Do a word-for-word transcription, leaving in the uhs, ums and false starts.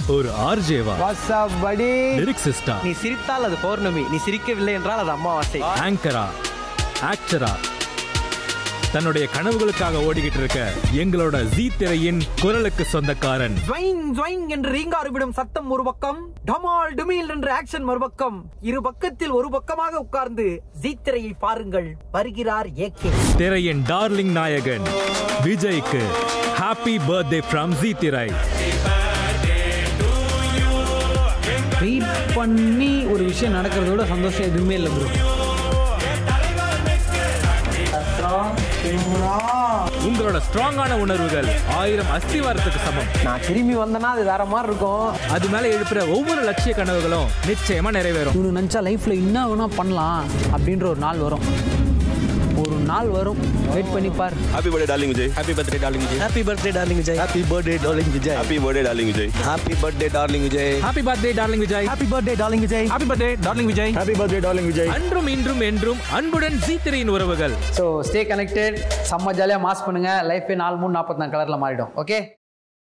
ஒரு ஆர்ஜேவா? What's up படி? லிரிக்ஸிஸ்டா? நீ சிரித்தால் அது பௌர்ணமி, நீ சிரிக்கவில்லை என்றால் அது அமாவாசை. ஆங்கரா, ஆக்டரா, தன்னுடைய கனவுகளுக்காக ஓடிக்கிட்டு இருக்க எங்களோட ஜீ திரையின் குரலுக்கு சொந்தக்காரன். ஜ்வைங் ஜ்வைங் என்று ரீங்காரமிடும் சத்தம் ஒரு பக்கம், டமால் டுமில் என்ற ஆக்ஷன் மறுபக்கம். இரு பக்கத்தில் ஒரு பக்கமாக உட்கார்ந்து ஜீ திரையை பாருங்கள். வருகிறார் ஏகே. திரையின் டார்லிங் நாயகன் விஜய்க்கு ஹாப்பி பர்த்டே ஃப்ரம் ஜீ திரை. வெயிட் பண்ணி ஒரு விஷயம் நடக்கிறதோட சந்தோஷம் எதுவுமே இல்லை ப்ரோ. உங்களோட ஸ்ட்ராங்கான உணர்வுகள் ஆயிரம் அஸ்திவாரத்துக்கு சமம். நான் திரும்பி வந்தேன்னா அது வேற மாதிரி இருக்கும். அது மேல எழுப்புற ஒவ்வொரு லட்சிய கனவுகளும் நிச்சயமா நிறைவேறும். இவனு நினச்சா லைஃப்ல என்ன வேணா பண்ணலாம் அப்படின்ற ஒரு நாள் வரும். ஒரு நாள் வரும், வெயிட் பண்ணி பார். Happy birthday darling Vijay. Happy birthday darling Vijay. Happy birthday darling Vijay. Happy birthday darling Vijay. Happy birthday darling Vijay. Happy birthday darling Vijay. Happy birthday darling Vijay. Happy birthday darling Vijay. Happy birthday darling Vijay. Happy birthday darling Vijay. அன்றும் இன்றும் என்றும் அன்புடன் ஜீ திரையின் உறவுகள். So stay connected, செம்ம ஜாலியாக mass பண்ணுங்க. லைஃபே நாலு மூணு நாற்பத்தி நாலு கலரில் மாறிடும். ஓகே.